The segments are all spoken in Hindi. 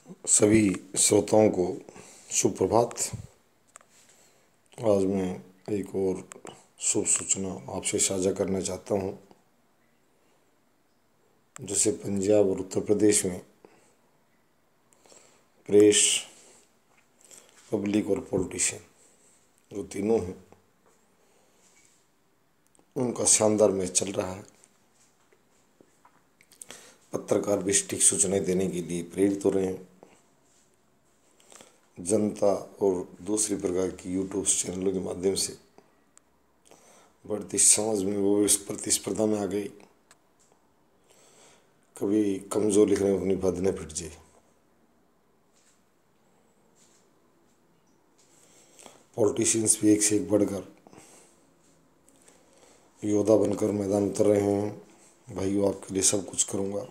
सभी श्रोताओं को सुप्रभात। आज मैं एक और शुभ सूचना आपसे साझा करना चाहता हूँ। जैसे पंजाब और उत्तर प्रदेश में प्रेस, पब्लिक और पॉलिटिशियन जो तीनों हैं, उनका शानदार मैच चल रहा है। पत्रकार भी सटीक सूचनाएं देने के लिए प्रेरित हो रहे हैं। जनता और दूसरी प्रकार की यूट्यूब चैनलों के माध्यम से बढ़ती समझ में वो इस प्रतिस्पर्धा में आ गई। कभी कमजोर लिखने में अपनी बद न फिट जाए। पॉलिटिशियंस भी एक से एक बढ़कर योद्धा बनकर मैदान उतर रहे हैं। भाइयों, आपके लिए सब कुछ करूँगा,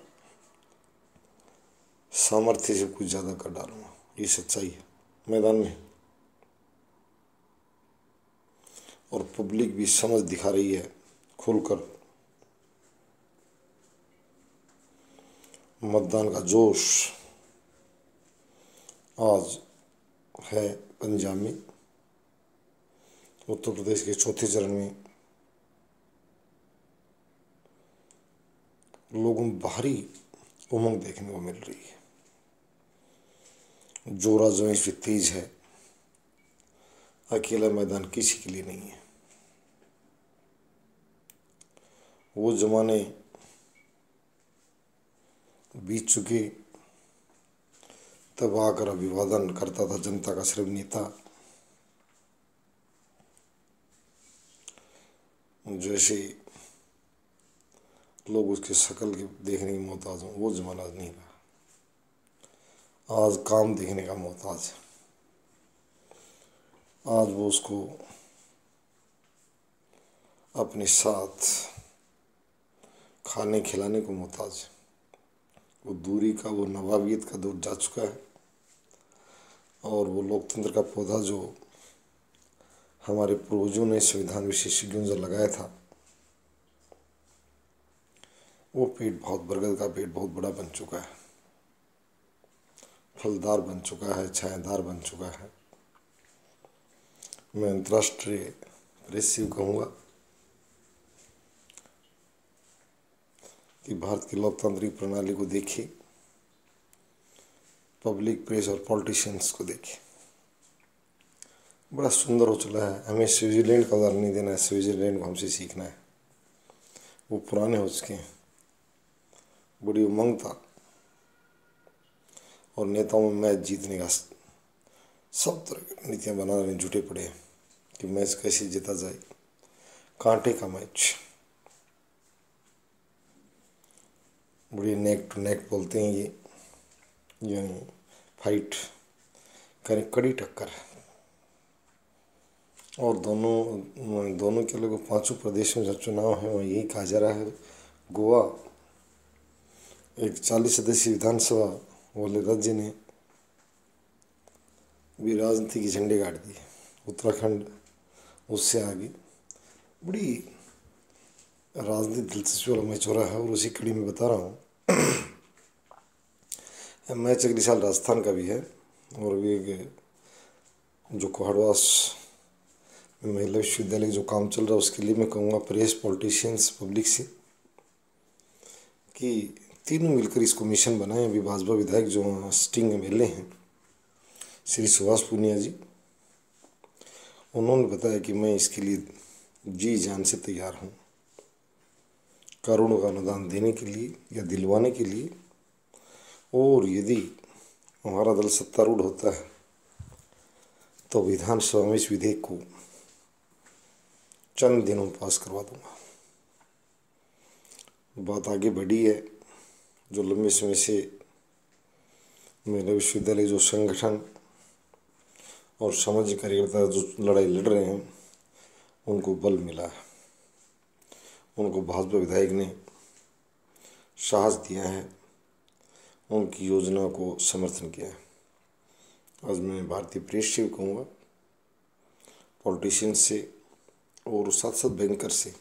सामर्थ्य से कुछ ज़्यादा कर डालूंगा, ये सच्चाई है मैदान में। और पब्लिक भी समझ दिखा रही है खुलकर। मतदान का जोश आज है पंजाब में। उत्तर प्रदेश के चौथे चरण में लोगों में भारी उमंग देखने को मिल रही है। जोरा जोश भी तेज है। अकेला मैदान किसी के लिए नहीं है। वो जमाने बीत चुके, तब आकर अभिवादन करता था जनता का सिर्फ नेता। जैसे लोग उसके शक्ल के देखने की मोहताज हों, वो जमाना आज नहीं रहा। आज काम देखने का मोहताज है। आज वो उसको अपने साथ खाने खिलाने को मोहताज है। वो दूरी का, वो नवाबियत का दौर जा चुका है। और वो लोकतंत्र का पौधा जो हमारे पूर्वजों ने संविधान विशेषज्ञों से लगाया था, वो पेड़ बहुत बरगद का पेड़ बहुत बड़ा बन चुका है, फलदार बन चुका है, छायादार बन चुका है। मैं अंतर्राष्ट्रीय प्रेस से कहूँगा कि भारत की लोकतांत्रिक प्रणाली को देखिए, पब्लिक, प्रेस और पॉलिटिशियंस को देखिए। बड़ा सुंदर हो चला है। हमें स्विट्जरलैंड का उदाहरण नहीं देना है, स्विट्जरलैंड को हमसे सीखना है। वो पुराने हो चुके हैं। बड़ी उमंग था और नेताओं में मैच जीतने का सब तरह की नीतियाँ बना रहे, जुटे पड़े हैं कि मैच कैसे जीता जाए। कांटे का मैच, बड़ी नेक टू नेक बोलते हैं ये, यानी फाइट करें, कड़ी टक्कर। और दोनों के लोग पांचों प्रदेशों में जब चुनाव है वहाँ यही कहा जा रहा है। गोवा एक 40 सदस्यीय विधानसभा वाले राज्य ने भी राजनीति के झंडे गाड़ दिए। उत्तराखंड उससे आगे। बड़ी राजनीति दिलचस्पी वाला मैच हो रहा है। और उसी कड़ी में बता रहा हूँ, मैच अगले साल राजस्थान का भी है। और भी एक जो कोहड़वास महिला विश्वविद्यालय जो काम चल रहा है, उसके लिए मैं कहूँगा प्रेस, पॉलिटिशियंस, पब्लिक से कि तीनों मिलकर इसको मिशन बनाएं। अभी भाजपा विधायक जो स्टिंग एमएलए हैं, श्री सुभाष पूनिया जी, उन्होंने बताया कि मैं इसके लिए जी जान से तैयार हूँ, करोड़ों का अनुदान देने के लिए या दिलवाने के लिए। और यदि हमारा दल सत्तारूढ़ होता है तो विधानसभा में इस विधेयक को चंद दिनों में पास करवा दूंगा। बात आगे बढ़ी है। जो लंबे समय से मेरे विश्वविद्यालय जो संगठन और सामाजिक कार्यकर्ता जो लड़ाई लड़ रहे हैं, उनको बल मिला है। उनको भाजपा विधायक ने साहस दिया है, उनकी योजना को समर्थन किया है। आज मैं भारतीय प्रेस से भी कहूँगा, पॉलिटिशियन से और साथ साथ बैंकर से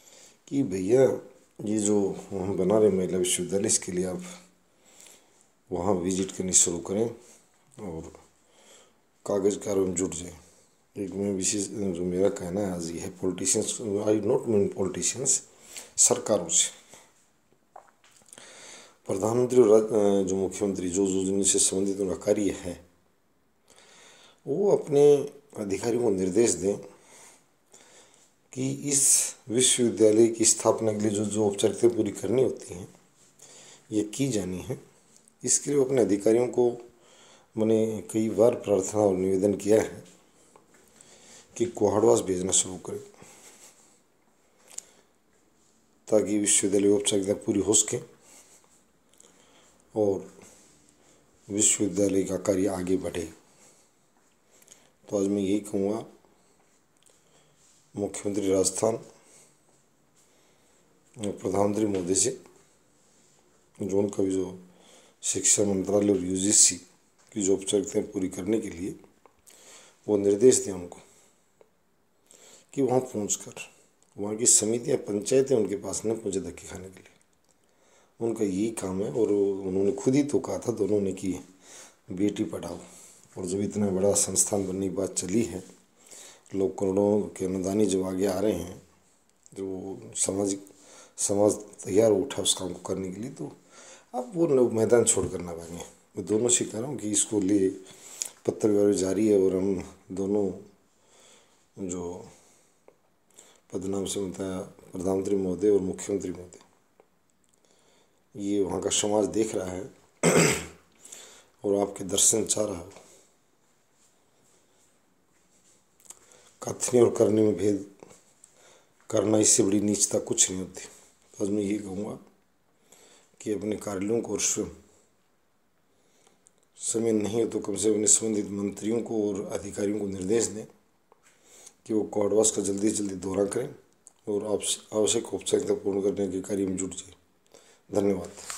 कि भैया ये जो हम बना रहे महिला विश्वविद्यालय, इसके लिए आप वहाँ विजिट करनी शुरू करें और कागज कार्यों में जुट जाए। एक में विशेष जो मेरा कहना है आज ये है, politicians, I not mean politicians, सरकारों से, प्रधानमंत्री और जो मुख्यमंत्री जो जो जिनसे संबंधित उनका कार्य है, वो अपने अधिकारियों को निर्देश दें कि इस विश्वविद्यालय की स्थापना के लिए जो जो औपचारिकताएं पूरी करनी होती हैं, ये की जानी है। इसके लिए अपने अधिकारियों को मैंने कई बार प्रार्थना और निवेदन किया है कि कोहाड़वास भेजना शुरू करें, ताकि विश्वविद्यालय औपचारिकता पूरी हो सके और विश्वविद्यालय का कार्य आगे बढ़े। तो आज मैं यही कहूँगा मुख्यमंत्री राजस्थान प्रधानमंत्री मोदी से, जो उनका भी जो शिक्षा मंत्रालय और यूजीसी की जो औपचारिकताएं पूरी करने के लिए वो निर्देश दें उनको कि वहाँ पहुँचकर वहाँ की समितियाँ, पंचायतें उनके पास न पहुँचे धक्के खाने के लिए। उनका यही काम है। और उन्होंने खुद ही तो कहा था दोनों ने कि बेटी पढ़ाओ, और जब इतना बड़ा संस्थान बनने की बात चली है, लोग करोड़ों के अनुदानी जब आगे आ रहे हैं, जो समाज तैयार उठा उस काम को करने के लिए, तो अब वो लोग मैदान छोड़ कर ना भागें। मैं दोनों से कह रहा हूँ कि इसको लिए पत्र व्यवहार जारी है, और हम दोनों जो पदनाम से बताया, प्रधानमंत्री महोदय और मुख्यमंत्री महोदय, ये वहाँ का समाज देख रहा है और आपके दर्शन चाह रहा है। कथनी और करने में भेद करना, इससे बड़ी नीचता कुछ नहीं होती। तो आज मैं ये कहूँगा कि अपने कार्यालयों को, और समय नहीं है तो कम से कम अपने संबंधित मंत्रियों को और अधिकारियों को निर्देश दें कि वो कोहाड़वास का जल्दी से जल्दी दौरा करें और आवश्यक औपचारिकता पूर्ण करने के कार्य में जुट जाए। धन्यवाद।